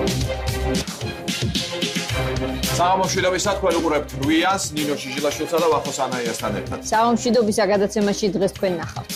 საღამომშვიდობისად თქვენ უყურებთ რვიანს, ნინო შიჟილაშვილსა და ვახოს ანაიასთან ერთად. საღამომშვიდობისა გადაცემაში დღეს თქვენ ნახავთ.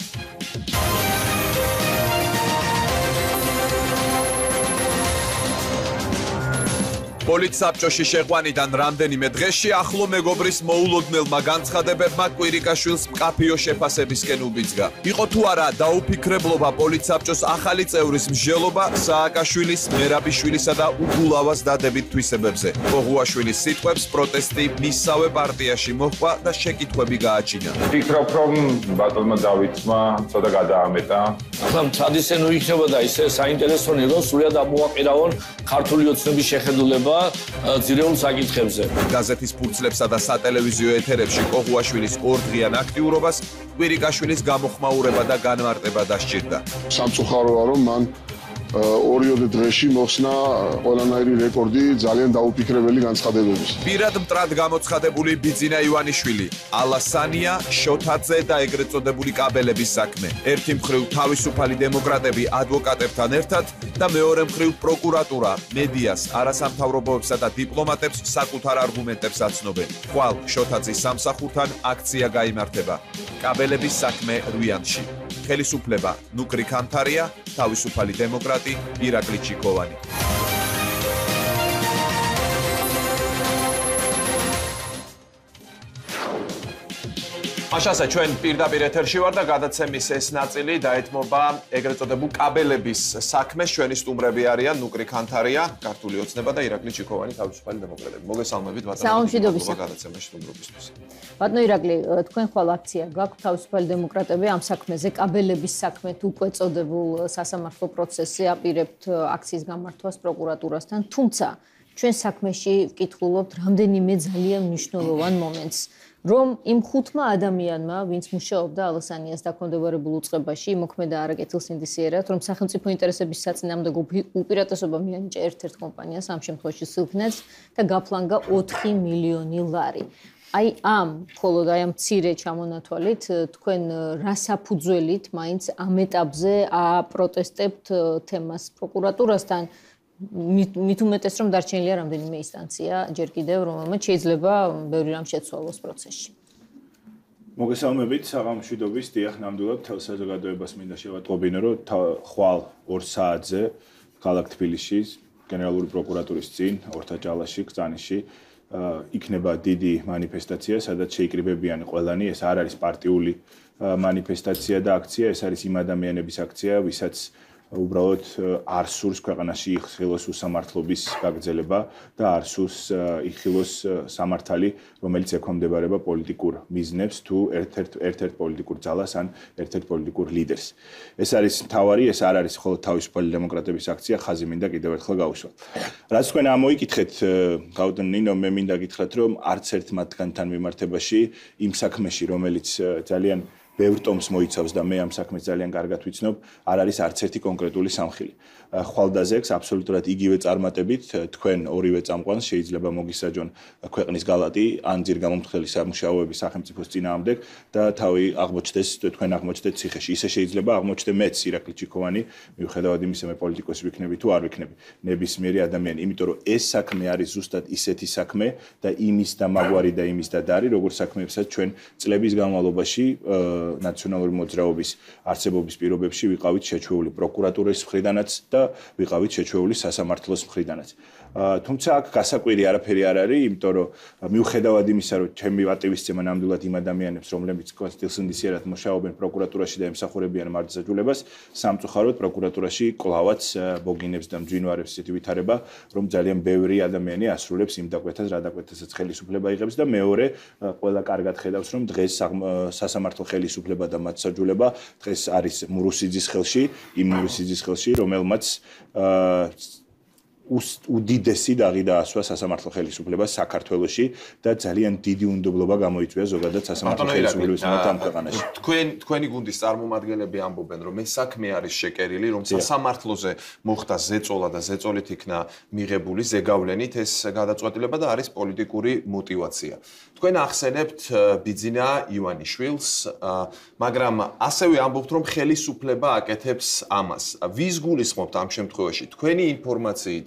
პოლიტსაბჭოში შეყვანიდან რამდენიმე დღეში ახლო მეგობრის მოულოდნელმა განცხადებებმა კვირიკაშვილს მკაფიო შეფასებისკენ უბიძგა. იყო თუ არა დაუფიქრებლობა პოლიტსაბჭოს ახალი წევრის მსჯელობა სააკაშვილის, მერაბიშვილისა და უგულავას დადებით თვისებებზე. ყოღუაშვილის სიტყვებს პროტესტი მისსავე პარტიაში მოჰყვა და შეკითხვები გააჩინა. ვფიქრობ, რომ ბატონმა დავითმა ცოტა გადაამეტა. ახლა მცად ისე ნუ იქნება და ისე საინტერესო იყო, სულად ამოაყირავონ ქართული ოცნების შეხედულება ძირეულ საკითხებზე. გაზეთის ფურცლებსა და სატელევიზიო ეთერებში ყოღუაშვილის ორდღიან აქტიურობას კვირიკაშვილის გამოხმაურება და განმარტება დასჭირდა. სამწუხაროა, რომ მან ორიოდე დღეში მოხსნა ყველანაირი რეკორდი ძალიან დაუფიქრებელი განცხადებების. პირად მტრად გამოცხადებული ბიძინა ივანიშვილი, ალასანია, შოთაძე და ეგრეთ წოდებული კაბელების საქმე. ერთი მხრივ თავისუფალი დემოკრატები ადვოკატებთან ერთად და მეორე მხრივ პროკურატურა მედიას, არასამთავრობოებსა და დიპლომატებს საკუთარ არგუმენტებს აცნობენ. ხვალ შოთაძის სამსახურთან აქცია გაიმართება. კაბელების საქმე რვიანში. ხელისუფლება ნუკრი ქანთარია, თავისუფალი დემოკრატი ირაკლი ჩიქოვანი. მაშასა ჩვენ პირდაპირ ეთერში ვარ და გადაცემის ეს ნაწილი დაეთმობა ეგრეთ წოდებულ კაბელების საქმეს. ჩვენი სტუმრები არიან ნუკრი ქანთარია, ქართული ოცნება და ირაკლი ჩიქოვანი, თავისუფალი დემოკრატები. მოგესალმებით ბატონო. საღამომშვიდობისა. გადაცემაში სტუმრობისთვის. ბატონო ირაკლი, თქვენ ხვალ აქცია გაქვთ თავისუფალი დემოკრატები ამ საქმეზე, კაბელების საქმეთ უკვე წოდებულ სასამართლო პროცესზე აპირებთ აქციის გამართვას პროკურატურასთან, თუმცა ჩვენ საქმეში ვკითხულობთ რამდენიმე ძალიან მნიშვნელოვან მომენტს. რომ იმ ხუთმა ადამიანმა, ვინც მუშაობდა ალასანიას დაქვემდებარებულ უწყებაში, მოქმედა არაკეთილ სინდისიერად, რომ სახელმწიფო ინტერესების საწინააღმდეგო უპირატესობა მიანიჭა ერთ-ერთ კომპანიას, ამ შემთხვევაში სილქნეთს და გაფლანგა 4 მილიონი ლარი. აი ამ მხოლოდ აი ამ მცირე ჩამონათვალით თქვენ რა საფუძველით მაინც ამ ეტაპზე აპროტესტებთ თემას პროკურატურასთან მით უმეტეს რომ დარჩენილია რამდენიმე ინსტანცია ჯერ კიდევ რომელმაც შეიძლება ბევრი რამ შეცვალოს პროცესში. მოგესალმებით საღამომშვიდობის დიახ ნამდვილად თელ საზოგადოებას მინდა შევატყობინო რომ ხვალ 2 საათზე ქალაქ თბილისში გენერალური პროკურატურის წინ ორთაჭალაში გზანიში იქნება დიდი მანიფესტაცია სადაც შეიკრიბებიან ყველანი ეს არ არის პარტიული მანიფესტაცია და აქცია ეს არის იმ ადამიანების აქცია ვისაც უბრალოდ არ სურს ქვეყანაში იხილოს უსამართლობის გაგრძელება და არ სურს იხილოს სამართალი, რომელიც ექვემდებარება პოლიტიკურ მიზნებს თუ ერთ-ერთ პოლიტიკურ ძალას ან ერთ-ერთ პოლიტიკურ ლიდერს. ეს არის მთავარი, ეს არ არის მხოლოდ თავისუფალი დემოკრატების აქცია, ხაზი მინდა კიდევ ერთხელ გავუსვა. რაც თქვენ ამოიკითხეთ, ბატონო ნინო, მე მინდა გითხრათ, რომ არც ერთ მათგანთან მიმართებაში იმ საქმეში, რომელიც ძალიან ბევრ ტომს მოიცავს და მე ამ საქმეს ძალიან კარგად ვიცნობ, არ არის არც ერთი კონკრეტული სამხილი. ხვალდაზექს აბსოლუტურად იგივე წარმატებით თქვენ ორივე წამყვანს შეიძლება მოგისაჯონ ქვეყნის გალატი ან ძირგამომთხელი სამუშაოების სახელმწიფოს წინააღმდეგ და თავი აღმოჩნდეს თქვენ აღმოჩნდეთ ციხეში. ისე შეიძლება აღმოჩნდე მეც ირაკლი ჩიქოვანი, მიუხედავად იმისა მე პოლიტიკოსი ვიქნები თუ არ ვიქნები, ნებისმიერი ადამიანი, იმიტომ რომ ეს საქმე არის ზუსტად ისეთი საქმე და იმის და მაგვარი და იმის და დარი, როგორ საქმეებსაც ჩვენ წლების განმავლობაში ნაციონალური მოძრაობის არსებობის პირობებში ვიყავით შეჩვეული პროკურატურის მხრიდანაც და ვიყავით შეჩვეული სასამართლოს მხრიდანაც. თუმცა აქ გასაკვირი არაფერი არ არის, იმიტომ რომ მიუხედავად იმისა, რომ ჩემი პატივისცემა ნამდვილად იმ ადამიანებს, რომლებიც კონსტიტუციისიერად მუშაობენ პროკურატურაში და ემსახურებიან მართლმსაჯულებას, სამწუხაროდ პროკურატურაში კლავაც ბოგინებს და მძვინვარებს ისეთი ვითარება, რომ ძალიან ბევრი ადამიანი ასრულებს იმ დაკვეთას, რა დაკვეთასაც ხელისუფლება იღებს და მეორე ყველა კარგად ხედავს, რომ დღეს სასამართლო ხელისუფლება და მართლმსაჯულება დღეს არის მურუსიძის ხელში, იმ მურუსიძის ხელში, რომელმაც უდიდესი დაღი დაასვა სასამართლო ხელისუფლებას საქართველოში და ძალიან დიდი უნდობლობა გამოიწვია ზოგადად სასამართლო ხელისუფლების მიმართ ამ ქვეყანაში. თქვენი გუნდის წარმომადგენლები ამბობენ, რომ ეს საქმე არის შეკერილი, რომ სასამართლოზე მოხდა ზეწოლა და ზეწოლით იქნა მიღებული ზეგავლენით ეს გადაწყვეტილება და არის პოლიტიკური мотиваცია. თქვენ ახსენებთ ბიძინა ივანიშვილს, მაგრამ ასევე ამბობთ, რომ ხელისუფლება აკეთებს ამას. ვის გულისხმობთ ამ შემთხვევაში? თქვენი ინფორმაციით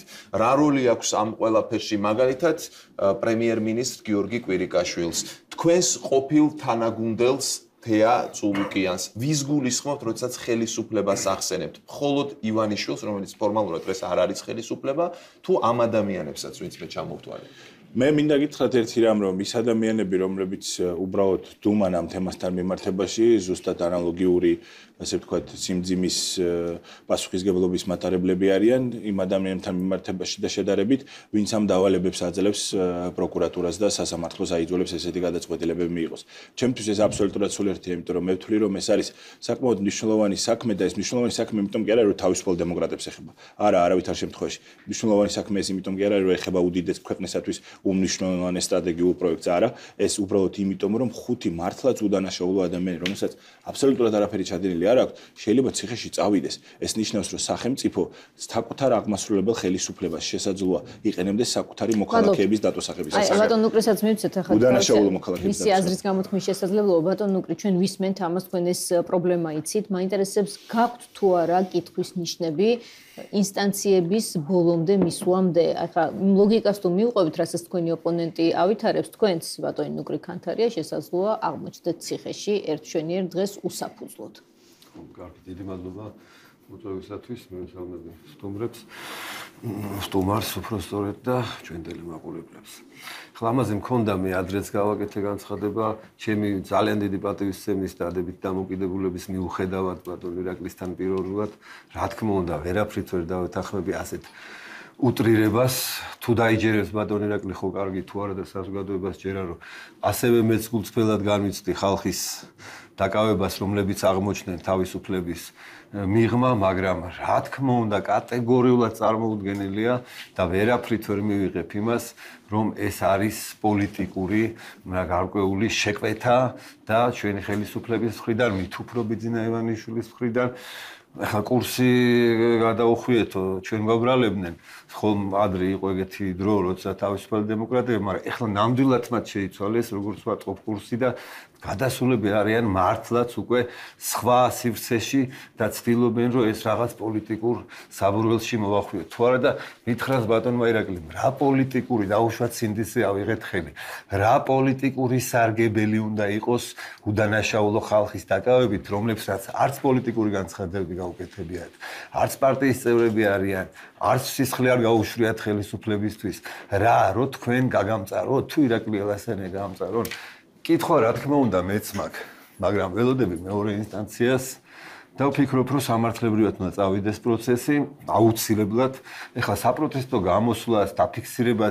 რა როლი აქვს ამ ყველაფერში მაგალითად პრემიერ-მინისტრ გიორგი კვირიკაშვილს თქვენს ყოფილ თანაგუნდელს თეა წულუკიანს ვის გულისხმობთ როდესაც ხელისუფლებას ახსენებთ მხოლოდ ივანიშვილს რომელიც ფორმალურად დღეს არ არის ხელისუფლება თუ ამ ადამიანებსაც ვინც მე ჩამოვთვალე მე მინდა გითხრათ ერთი რამ რომ ის ადამიანები რომლებიც უბრალოდ დუმან ამ თემასთან მიმართებაში ზუსტად ანალოგიური ასე ვთქვათ სიმძიმის პასუხისგებლობის მატარებლები არიან იმ ადამიანებთან მიმართებაში და შედარებით ვინც ამ დავალებებს აძლევს პროკურატურას და სასამართლოს აიძულებს ესეთი გადაწყვეტილებები მიიღოს ჩემთვის ეს აბსოლუტურად სულ ერთია იმიტომ რომ მე ვთვლი რომ ეს არის საკმაოდ მნიშვნელოვანი საქმე და ეს მნიშვნელოვანი საქმე იმიტომ კი არა რომ თავისუფალ დემოკრატებს ეხება არა არავითარ შემთხვევაში მნიშვნელოვანი საქმე ეს იმიტომ კი არა რომ ეხება უდიდეს ქვეყნისათვის უმნიშვნელოვანეს სტრატეგიულ პროექტს არა ეს უბრალოდ იმიტომ რომ ხუთი მართლაც უდანაშაულო ადამიანი რომელსაც აბსოლუტურად არაფერი ჩადენილი არ აქვს შეიძლება ციხეში წავიდეს ეს ნიშნავს რომ სახელმწიფო საკუთარ აღმასრულებელ ხელისუფლებას შესაძლოა იყენებდეს საკუთარი მოქალაქეების დატოსახების აი ბატონ ნუკრისაც მივცეთ ახლა უდანაშაულო მოქალაქეების მისი აზრის გამოთქმის შესაძლებლობა ბატონ ნუკრი ჩვენ ვისმენთ ამას თქვენ ეს პრობლემა იცით მაინტერესებს გაქვთ თუ არა კითხვის ნიშნები ინსტანციების ბოლომდე მისვლამდე ახლა ლოგიკას თუ მივყვებით რასაც თქვენი ოპონენტი ავითარებს თქვენს ბატონი ნუკრი ქანთარია შესაძლოა აღმოჩნდეთ ციხეში ერთშვენიერ დღეს უსაფუძვლოდ კარგი დიდი მადლობა მოწვევისათვის მე ვსალმები სტუმრებს სტუმარს უბრალოდ და ჩვენ ტელემაყურებლებს ხლა ამაზე მქონდა მე ადრეც გავაკეთე განცხადება ჩემი ძალიან დიდი პატივისცემის და დადებით დამოკიდებულების მიუხედავად ბატონ ირაკლისთან პირველად რა თქმა უნდა ვერაფრით ვერ დავეთანხმები ასეთ უტრირებას თუ დაიჯერებს ბატონ ირაკლი ხო კარგი თუ არა და საზოგადოებას ჯერა რომ ასევე მეც გულწრფელად განვიცდი ხალხის დაკავებას რომლებიც აღმოჩნდნენ თავისუფლების მიღმა მაგრამ რა თქმა უნდა კატეგორიულად წარმოუდგენელია და ვერაფრით ვერ მივიღებ იმას რომ ეს არის პოლიტიკური გარკვეული შეკვეთა და ჩვენი ხელისუფლების მხრიდან მით უფრო ბიძინა ივანიშვილის მხრიდან ახლა კურსი გადაუხვიეთო ჩვენ გვაბრალებდნენ ხომ ადრე იყო ეგეთი დრო როცა თავისუფალი დემოკრატია მაგრამ ახლა ნამდვილად მათ შეიცვალეს როგორც ვატყობ კურსი და გადასულები არიან მართლაც უკვე სხვა სივრცეში და ცდილობენ რომ ეს რაღაც პოლიტიკურ საბურველში მოვახვიოთ თუ არა და მითხრას ბატონმა ირაკლიმ რა პოლიტიკური დაუშვათ სინდისი ავიღეთ ხელი რა პოლიტიკური სარგებელი უნდა იყოს უდანაშაულო ხალხის დაკავებით რომლებსაც არც პოლიტიკური განცხადებები გაუკეთებიათ არც პარტიის წევრები არიან არც სისხლი არ გაუშვიათ ხელისუფლებისთვის რა რო თქვენ გაგამწაროთ თუ ირაკლი ელასანია გამწარონ კითხვა რა თქმა უნდა მეც მაქვს მაგრამ ველოდები მეორე ინსტანციას და ვფიქრობ რომ სამართლებრივად უნდა წავიდეს პროცესი აუცილებლად ეხლა საპროტესტო გამოსვლას დაფიქსირებას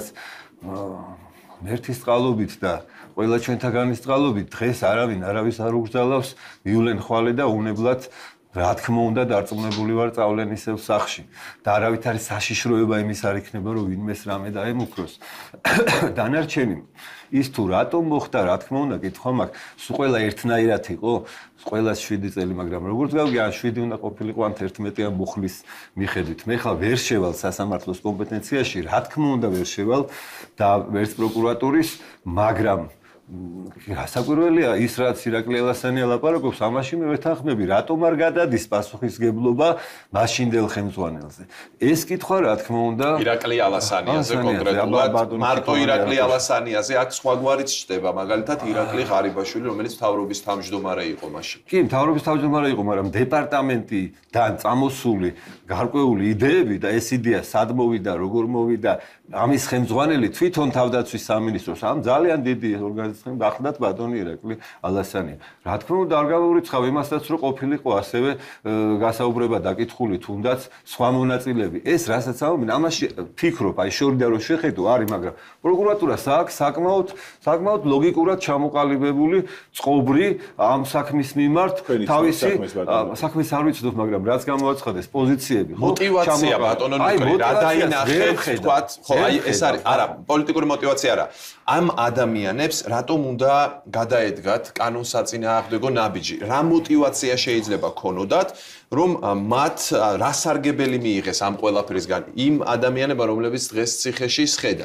ერთის წყალობით და ყველა ჩვენთაგანის წყალობით დღეს არავის არ უგრძალავს მიულენ ხვალე და უნებლად რა თქმა უნდა დარწმუნებული ვარ წავლენ ისევ სახში და არავითარი საშიშროება იმის არ იქნება რომ ვინმეს რამე დაემუქროს დანარჩენი ის თუ რატომ მოხდა რა თქმა უნდა კითხვა მაქვს სულ ყველა ერთნაირად იყო ყველას 7 წელი მაგრამ როგორც გავიგე ან 7 უნდა ყოფილიყო ან 11 ან მუხლის მიხედვით მე ხა ვერ შევალ სასამართლოს კომპეტენციაში რა თქმა უნდა ვერ შევალ და ვერც პროკურატურის მაგრამ გასაკვირველია ის რაც ირაკლი ელასანია ლაპარაკობს ამაში მე ვეთანხმები რატომ არ გადადის პასუხისგებლობა მაშინდელ ხელმძღვანელზე ეს კითხვა რა თქმა უნდა ირაკლი ელასანიაზე კონკრეტულად მარტო ირაკლი ელასანიაზე აქ სხვაგვარიც ჩდება მაგალითად ირაკლი ღარიბაშვილი რომელიც მთავრობის თავმჯდომარე იყო მაშინ კი მთავრობის თავმჯდომარე იყო მაგრამ დეპარტამენტიდან წამოსული გარკვეული იდეები და ეს იდეა სად მოვიდა როგორ მოვიდა ამის ხელმძღვანელი თვითონ თავდაცვის სამინისტროს ამ ძალიან დიდი ორგანიზაცია გახლდათ ბატონი ირაკლი ელასანია რა თქმა უნდა არ გავურიცხავ იმასაც რომ ყოფილიყო ასევე გასაუბრება დაკითხული თუნდაც სხვა მონაწილეები ეს რასაც ამობენ ამაში ფიქრობ აი შორიდან რომ შეხედო არის მაგრამ პროკურატურას აქვს საკმაოდ ლოგიკურად ჩამოყალიბებული წყობრი ამ საქმის მიმართ თავისი საქმის არ ვიცოდოთ მაგრამ რაც გამოაცხადეს პოზიციები ხო მოტივაცია ბატონო ნიკოლი რა დაინახეთ თქვათ ხო აი ეს არის არა პოლიტიკური მოტივაცია არა ამ ადამიანებს რატომ უნდა გადაედგათ კანონსაწინააღმდეგო ნაბიჯი რა მოტივაცია შეიძლება ქონოდათ რომ მათ რა სარგებელი მიიღეს ამ ყველაფრისგან იმ ადამიანებმა რომლებიც დღეს ციხეში სხედან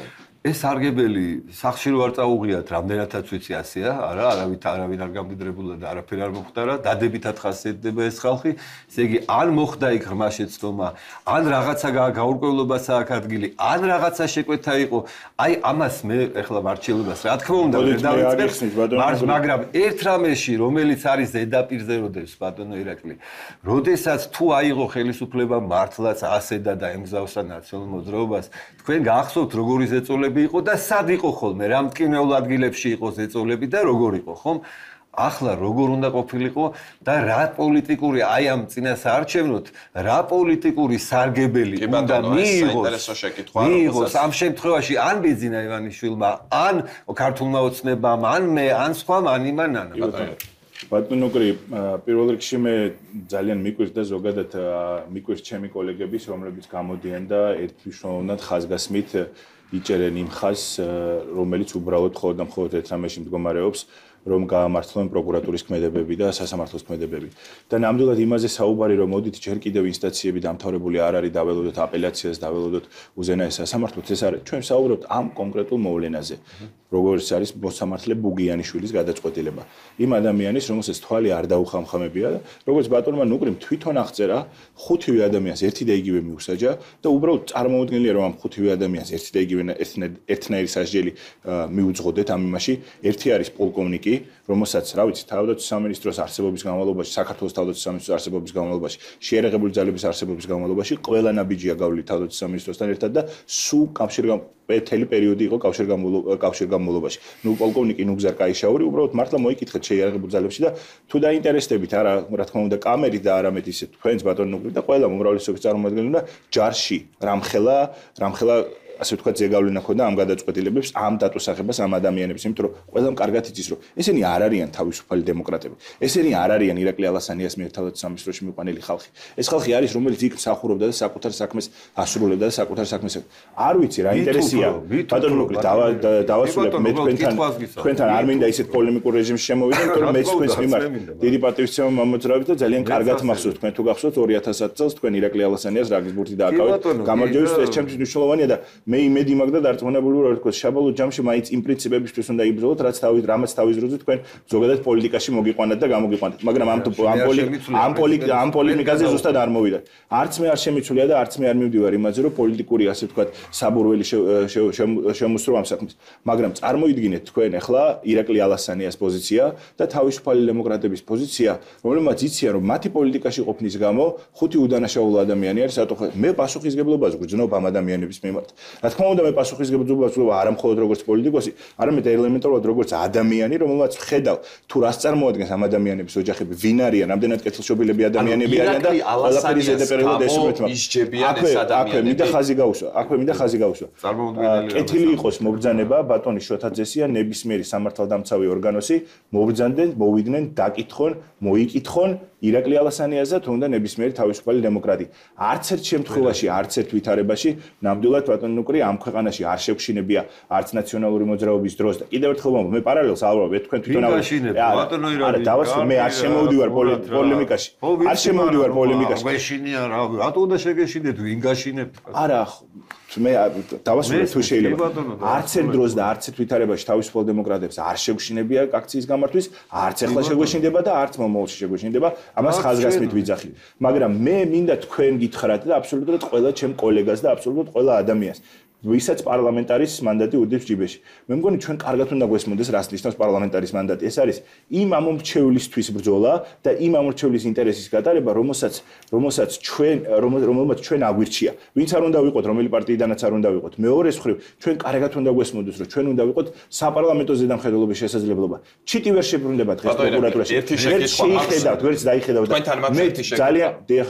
ეს სარგებელი სახში რო არ წაუღიათ, რამდენადაც ვიცი ასეა, არა, არავინ არ გამდიდრებულა და არაფერი არ მოხდარა, დადებითად ხასიათდება ეს ხალხი. ესე იგი, ან მოხდა იქ ღრმა შეცდომა, ან რაღაცა გაურკვევლობას აქვს ადგილი, ან რაღაცა შეკვეთა იყო. აი, ამას მე ეხლა მარჩილებას, რა თქმა უნდა, ვერ დავიწყებს, მაგრამ ერთ რამეში, რომელიც არის ზედაპირზე როდესაც ბატონო ირაკლი, როდესაც თუ აიღო ხელისუფლება მართლაც ასედა და ემგზავრსა ნაციონალურ მოძრაობას, თქვენ გახსოვთ როგორი ზეწოლები იყო და სად იყო ხოლმე, რა მტკივნეულ ადგილებში იყო ზეწოლები და როგორ იყო, ხომ? ახლა როგორ უნდა ყოფილიყო და რა პოლიტიკური, აი ამ წინასაარჩევნოთ, რა პოლიტიკური სარგებელი უნდა მიიღოს ამ შემთხვევაში ან ბიძინა ივანიშვილმა, ან ქართულმა ოცნებამ, ან მე, ან სხვამ, ან იმან ანა. ბატონო კრი, პირველ რიგში მე ძალიან მიკვირს და ზოგადად მიკვირს ჩემი კოლეგების, რომლებიც გამოდიან და ერთმნიშვნელოვნად ხაზგასმით იჭერენ იმ ხაზს, რომელიც უბრალოდ მხოლოდ და მხოლოდ ერთ რამეში მდგომარეობს, რომ გაამართლონ პროკურატურის ქმედებები და სასამართლოს ქმედებები. და ნამდვილად იმაზე საუბარი, რომ მოდით ჯერ კიდევ ინსტანციები დამთავრებული არ არის, დაველოდოთ აპელაციას, დაველოდოთ უზენაეს სასამართლოს, ეს არის ჩვენ საუბრობთ ამ კონკრეტულ მოვლენაზე. როგორც არის მოსამართლე ბუგიანიშვილის გადაწყვეტილება. იმ ადამიანის, რომელსაც თვალი არ დაუხამხამებია და როგორც ბატონმა ნუკრიმ თვითონ აღწერა, 5-ვე ადამიანს ერთი და იგივე მიუსაჯა და უბრალოდ წარმოუდგენელია, რომ ამ 5-ვე ადამიანს ერთი და იგივე ერთნაირი სასჯელი მიუძღოდეთ ამ იმაში. ერთი არის პოლკოვნიკი, რომელსაც, რა ვიცი, თავდაცვის სამინისტროს არსებობის განმავლობაში, საქართველოს თავდაცვის სამინისტროს არსებობის განმავლობაში, შეერაღებული ძალების არსებობის განმავლობაში ყველა ნაბიჯია გავლილი თავდაცვის სამინისტროსთან ერთად და სულ მთელი პერიოდი იყო კავშირგამმავლობაში. ნუ პოლკოვნიკი ნუგზარ კაიშაური უბრალოდ მართლა მოიკითხეთ შეიარაღებულ ძალებში და თუ დაინტერესდებით არა, რა თქმა უნდა, კამერით და არამედ ისე თქვენს ბატონო ნუგრი და ყველა უმრავლესობის წარმომადგენელი და ჯარში რამხელა ასე ვთქვათ, ზეგავლენა ქონდა ამ გადაწყვეტილებებს, ამ დატვირთვას ამ ადამიანებს, იმიტომ რომ ყველამ კარგად იცის, რომ ესენი არ არიან თავისუფალი დემოკრატები. ესენი არ არიან ირაკლი ალასანიას მიერ თავდაცვის სამინისტროში მიყვანილი ხალხი. ეს ხალხი არის, რომელიც იქ მსახურობდა და საკუთარ საქმეს ασრულებდა და საკუთარ საქმეს. არ ვიცი რა ინტერესია. ბატონო ნუგრი დავასრულებ მე თქვენთან არ მინდა ისეთ პოლემიკურ რეჟიმში შემოვიდე, იმიტომ რომ მეც თქვენს მიმართ დიდი პატივისცემა მომოძრავით და ძალიან კარგად მახსოვს თქვენ თუ გახსოვთ 2010 წელს თქვენ ირაკლი ალასანიას რაგის ბურთი დააკავეთ. გამარჯვების ეს ჩემთვის მნიშვნელოვანია და მე იმედი მაქვს და დარწმუნებული ვარ, რომ საბოლოო ჯამში მაინც იმ პრინციპებისთვის უნდა იბრძოლოთ, რამაც თავის დროზე თქვენ ზოგადად პოლიტიკაში მოგიყვანათ და გამოგიყვანათ. მაგრამ ამ პოლემიკაზე ზუსტად არ მოვიდათ. არც მე არ შემიცვლია და არც მე არ მივდივარ იმაზე, რომ პოლიტიკური ასე ვთქვათ, საბურველი შემოსრო ამ საქმეს. მაგრამ წარმოიდგინეთ თქვენ ახლა ირაკლი ალასანიას პოზიცია და თავისუფალი დემოკრატების პოზიცია, რომელმაც იციან, რომ მათი პოლიტიკაში ყოფნის გამო 5 უდანაშაულო ადამიანი არის სატოხო. მე პასუხისგებლობას გვგრძნობ ამ ადამიანების მიმართ. რა თქმა უნდა, მე პასუხისგებლობას ვუწევ არა მხოლოდ როგორც პოლიტიკოსი, არამედ ელემენტარულად როგორც ადამიანი, რომელმაც ხედავ თუ რას წარმოადგენს ამ ადამიანების ოჯახები, ვინ არიან, რამდენად კეთილშობილები ადამიანები არიან და ყველაფერი ზედაპირულად ესურვებთ. აქვე მინდა ხაზი გაუსვა. კეთილი იყოს მობრძანება ბატონი შოთაძესია, ნებისმიერი სამართალდამცავი ორგანოსი მობრძანდნენ, მოვიდნენ, დაკითხონ, მოიკითხონ ირაკლი ალასანიაზე თუ უნდა ნებისმიერი თავისუფალი დემოკრატი. არც ერთ შემთხვევაში, არც ერთ ვითარებაში ნამდვილად ბატონო ნუკრი ამ ქვეყანაში არ შევშინებია არც ნაციონალური მოძრაობის დროს და კიდევ ერთხელ მე პარალელს ავურავ თქვენ თვითონ ბატონო ირაკლი მე არ შემოვდივარ პოლემიკაში. არ შემოვდივარ პოლემიკაში. გაშინია რა, რატო უნდა შეგეშინეთ, ვინ გაშინებთ? არა, მე დავასრულებ თუ შეიძლება. არც ერთ დროს და არც ერთ ვითარებაში თავისუფალ დემოკრატებს არ შევშინებია აქციის გამართვის, არც ახლა შეგვეშინდება და არც მომავალში შეგვეშინდება. ამას ხაზგასმით ვიძახი. მაგრამ მე მინდა თქვენ გითხრათ და აბსოლუტურად ყველა ჩემ კოლეგას და აბსოლუტურად ყველა ადამიანს ვისაც პარლამენტარის მანდატი უდევს ჯიბეში. მე მგონი ჩვენ კარგად უნდა გვესმოდეს რას ნიშნავს პარლამენტარის მანდატი. ეს არის იმ ამომრჩევლისთვის ბრძოლა და იმ ამომრჩევლის ინტერესის გატარება, რომელმაც ჩვენ აგვირჩია. ვინც არ უნდა ვიყოთ, რომელი პარტიიდანაც არ უნდა ვიყოთ. მეორეს მხრივ, ჩვენ კარგად უნდა გვესმოდეს, რომ ჩვენ უნდა ვიყოთ საპარლამენტო ზედამხედველობის შესაძლებლობა. ჩიტი ვერ შებრუნდება დღეს პროკურატურაში. ერთ შეიხედავთ, ვერც დაიხედავთ. მე ძალიან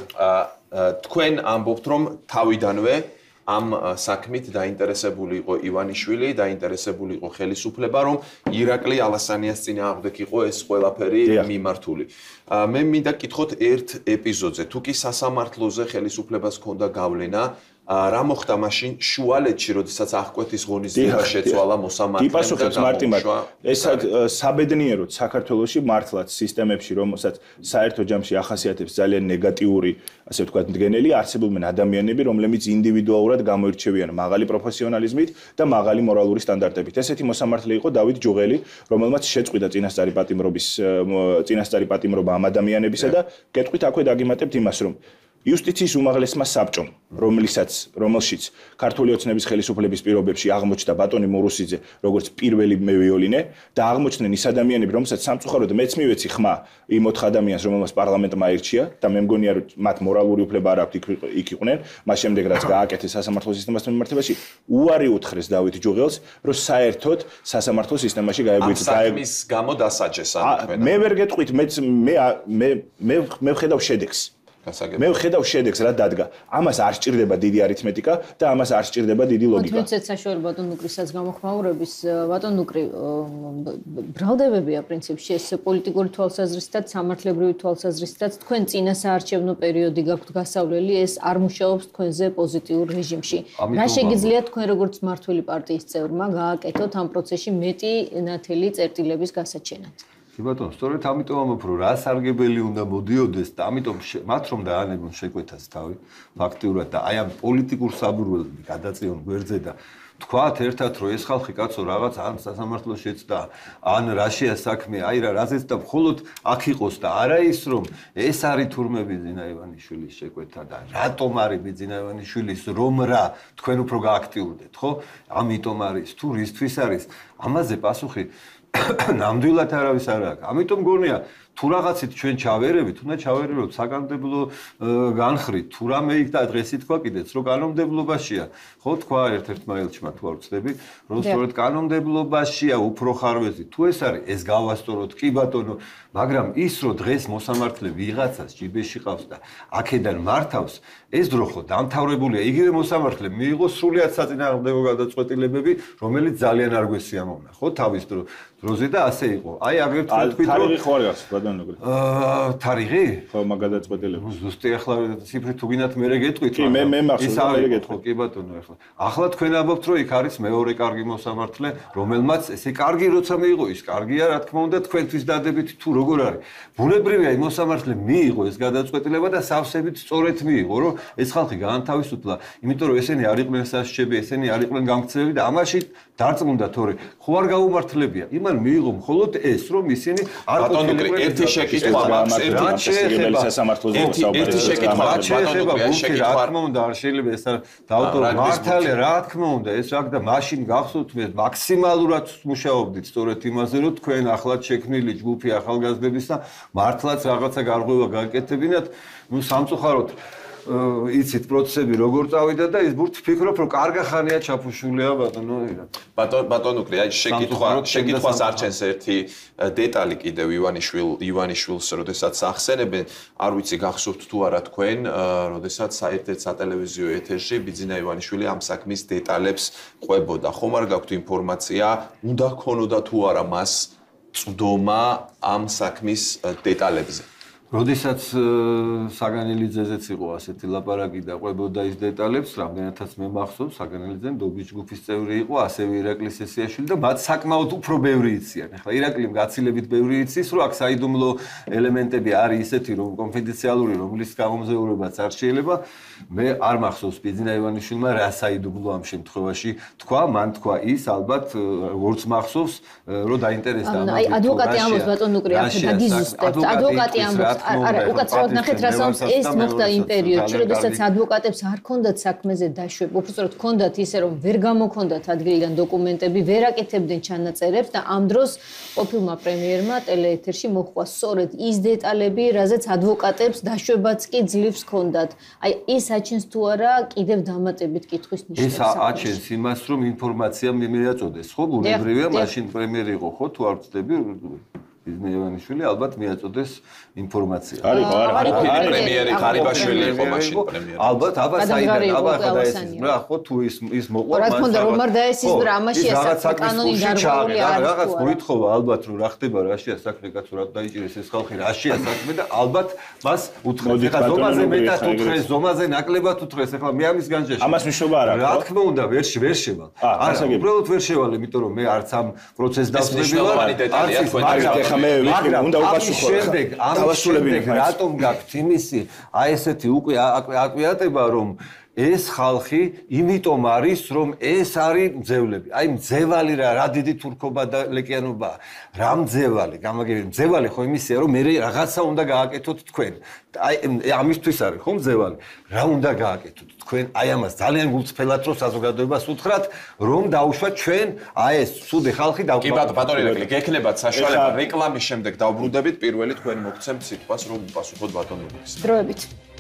თქვენ ამბობთ, რომ თავიდანვე ამ საქმით დაინტერესებული იყო ივანიშვილი, დაინტერესებული იყო ხელისუფლება, რომ ირაკლი ალასანიას წინააღმდეგ იყო ეს ყველაფერი მიმართული. მე მინდა გკითხოთ ერთ ეპიზოდზე, თუ კი სასამართლოზე ხელისუფლებას ჰქონდა გავლენა რა მოხდა მაშინ შუალედში, როდესაც აღკვეთის ღონისძიება შეცვალა მოსამართლემ და გამოუშვა. ეს საბედნიეროდ საქართველოში მართლაც სისტემებში, რომელსაც საერთო ჯამში ახასიათებს ძალიან ნეგატიური, ასე ვთქვათ, მდგენელი, არსებობენ ადამიანები, რომლებიც ინდივიდუალურად გამოირჩევიან მაღალი პროფესიონალიზმით და მაღალი მორალური სტანდარტებით. ესეთი მოსამართლე იყო დავით ჯუღელი, რომელმაც შეწყვიტა წინასწარი პატიმრობა ამ ადამიანებისა და კეთყვით აქვე დაგიმატებთ იმას, რომ იუსტიციის უმაღლესმა საბჭომ, რომელშიც ქართული ოცნების ხელისუფლების პირობებში აღმოჩნდა ბატონი მორუსიძე, როგორც პირველი მევიოლინე და აღმოჩნდნენ ის ადამიანები, რომელსაც სამწუხაროდ მეც მივეცი ხმა იმ 4 ადამიანს, რომელმაც პარლამენტმა აირჩია და მე მგონია, რომ მათ მორალური უფლება არ აქვთ იქ იყვნენ, მას შემდეგ რაც გააკეთეს სასამართლო სისტემასთან მიმართებაში, უარი უთხრეს დავით ჯუღელს, რომ საერთოდ სასამართლო სისტემაში გაეგვიწყდა. საქმის გამო დასაჯეს ამქვენა. მე ვერ გეტყვით, მე ვხედავ შედეგს. მე ვხედავ შედეგს რა დადგა. ამას არ სჭირდება დიდი არითმეტიკა და ამას არ სჭირდება დიდი ლოგიკა. თუმცა საშუალო ბატონ ნუკრისაც გამოხმაურების ბატონ ნუკრი ბრალდებებია პრინციპში ეს პოლიტიკური თვალსაზრისითაც, სამართლებრივი თვალსაზრისითაც თქვენ წინა საარჩევნო პერიოდი გაქვთ გასავლელი, ეს არ მუშაობს თქვენზე პოზიტიურ რეჟიმში. რა შეგიძლიათ თქვენ როგორც მმართველი პარტიის წევრმა გააკეთოთ ამ პროცესში მეტი ნათელი წერტილების გასაჩენად? კი ბატონო, სწორედ ამიტომ ამბობ, რა სარგებელი უნდა მოდიოდეს და ამიტომ მათ რომ დაანებონ შეკვეთას თავი ფაქტიურად და აი ამ პოლიტიკურ საბურველები გადაწიონ გვერდზე და თქვათ ერთად რომ ეს ხალხი კაცო რაღაც ან სასამართლოს შეცდა ან რაშია საქმე, აი რაზეც და მხოლოდ აქ იყოს და არა ის რომ ეს არის თურმე ბიძინა ივანიშვილის შეკვეთა და რატომ არის ბიძინა ივანიშვილის რომ რა თქვენ უფრო გააქტიურდეთ, ხო? ამიტომ არის თუ რისთვის არის? ამაზე პასუხი ნამდვილად არავის არ აქვს. ამიტომ გონია თუ რაღაცით ჩვენ ჩავერევით, უნდა ჩავერევოთ საკანონმდებლო განხრით, თუ რამე იქ და დღესით თქვა კიდეც, რომ კანონმდებლობაშია. ხო, თქვა ერთ-ერთმა ელჩმა თუ არ ვწდები, რომ სწორედ კანონმდებლობაშია უფრო ხარვეზი. თუ ეს არის, ეს გავასწოროთ, კი ბატონო, მაგრამ ის რომ დღეს მოსამართლე ვიღაცას ჯიბეში ყავს და აქედან მართავს, ეს დრო ხო დამთავრებულია. იგივე მოსამართლე მიიღო სრულიად საწინააღმდეგო გადაწყვეტილებები, რომელიც ძალიან არ გვესიამოვნა, ხო, თავის დროზე და ასე იყო. აი აგრეთ თქვით რომ თარიღი ხო არ გახსოვთ ბატონო ნუკრი? თარიღი? ხო, მაგ გადაწყვეტილებას. ზუსტი ახლა ციფრი თუ გინდათ მე გეტყვით. კი, მე მახსოვს მე გეტყვით. კი ბატონო ახლა. ახლა თქვენ ამბობთ რომ იქ არის მეორე კარგი მოსამართლე, რომელმაც ესე კარგი როცა მიიღო ის კარგია, რა თქმა უნდა, თქვენთვის დადებით თუ როგორ არის. ბუნებრივია იმ მოსამართლე მიიღო ეს გადაწყვეტილება და სავსებით სწორედ მიიღო, რომ ეს ხალხი გაანთავისუფლა, იმიტომ რომ ესენი არ იყვნენ სასჯები, ესენი არ იყვნენ გამქცევები და ამაში დარწმუნდა თორე ხო არ გაუმართლებია. იმან მიიღო მხოლოდ ეს, რომ ისინი არ ყოფილიყვნენ. ერთი შეკითხვა მაქვს, ერთ სასამართლოს ერთი შეკითხვა ბატონო, რა თქმა უნდა, არ შეიძლება ეს დაავტო მართალია, რა თქმა უნდა, ეს აქ და მაშინ გახსოვთ მე მაქსიმალურად მუშაობდით სწორედ იმაზე, რომ თქვენ ახლად შექმნილი ჯგუფი ახალგაზრდების და მართლაც რაღაცა გარღვევა გააკეთებინათ, ნუ სამწუხაროდ იცით პროცესები როგორ წავიდა და ის ბურთი ფიქრობ რომ კარგა ხანია ჩაფუშულია ბატონო. ბატონო ნუკრი, აი შეკითხვას არჩენს ერთი დეტალი კიდევ ივანიშვილს, როდესაც ახსენებენ, არ ვიცი გახსოვთ თუ არა თქვენ, როდესაც ერთ-ერთ სატელევიზიო ეთერში ბიძინა ივანიშვილი ამ საქმის დეტალებს ყვებოდა. ხომ არ გაქვთ ინფორმაცია, უნდა ქონოდა თუ არა მას წვდომა ამ საქმის დეტალებზე? როდესაც საგანელიძეზეც იყო ასეთი ლაპარაკი და ყვებოდა ის დეტალებს, რამდენადაც მე მახსოვს, საგანელიძემ დობის ჯგუფის წევრი იყო, ასევე ირაკლი სესიაშვილი და მათ საკმაოდ უფრო ბევრი იციან. ახლა ირაკლიმ გაცილებით ბევრი იცის, რომ აქ საიდუმლო ელემენტები არის ისეთი, რომ კონფიდენციალური, რომლის გამომზეურებაც არ შეიძლება. მე არ მახსოვს ბიძინა ივანიშვილმა რა საიდუმლო ამ შემთხვევაში თქვა, მან თქვა ის ალბათ როგორც მახსოვს, რომ დაინტერესდა ამ. აი ადვოკატი ამბობს ბატონ ნუკრი, აქ დაგიზუსტებთ. ადვოკატი ამბობს არა, უკაცრავად ნახეთ რა სამს ეს მოხდა იმ პერიოდში, როდესაც ადვოკატებს არ ჰქონდათ საქმეზე დაშვება, უბრალოდ ჰქონდათ ისე რომ ვერ გამოქონდათ ადგილიდან დოკუმენტები, ვერ აკეთებდნენ ჩანაწერებს და ამ დროს ყოფილმა პრემიერმა ტელეეთერში მოხდა სწორედ ის დეტალები, რაზეც ადვოკატებს დაშვებაც კი ძლივს ჰქონდათ. აი ეს აჩენს თუ არა კიდევ დამატებით კითხვის ნიშნებს. ეს აჩენს იმას, რომ ინფორმაცია მიეწოდეს, ხო, ბუნებრივია, მაშინ პრემიერი იყო, ხო, თუ არ ვწდები? ბიზნე ივანიშვილი ალბათ მიაწოდეს ინფორმაცია. არისო, არა. პრემიერი ღარიბაშვილი იყო მაშინ პრემიერი. ალბათ აბა საიდან აბა ხადაესის რა ხო თუ ის მოყვა რა თქმა უნდა რომ არ დაესის რა ამაში კანონი გარკვეული არ რაღაც მოითხოვა ალბათ რომ რა ხდება რაშია საქმე კაცო რა დაიჭირეს ეს ხალხი რაშია საქმე და ალბათ მას უთხრეს ეხლა ზომაზე მეტად უთხრეს ზომაზე ნაკლებად უთხრეს ეხლა მე ამის განჯაში ამას მნიშვნელობა არ აქვს რა თქმა უნდა ვერ შევალ არა უბრალოდ ვერ შევალ იმიტომ რომ მე არც ამ პროცესს დავსვები ვარ არც ეხლა მე უნდა უპასუხო დავასრულებ რატომ გაქვთ იმისი აი ესეთი უკვე აკვიატება რომ ეს ხალხი იმიტომ არის რომ ეს არის მძევლები. აი მძევალი რა დიდი თურქობა და ლეკიანობა. რა მძევალი, გამაგები მძევალი ხო იმისია რომ მე რაღაცა უნდა გააკეთოთ თქვენ. აი ამისთვის არის ხო მძევალი. რა უნდა გააკეთოთ თქვენ? აი ამას ძალიან გულწრფელად რო საზოგადოებას უთხრათ რომ დაუშვათ ჩვენ აი ეს სუდი ხალხი და კი ბატონო ირაკლი გექნებათ საშუალება რეკლამის შემდეგ დავბრუნდებით პირველი თქვენ მოგცემთ სიტყვას რომ უპასუხოთ ბატონო. დროებით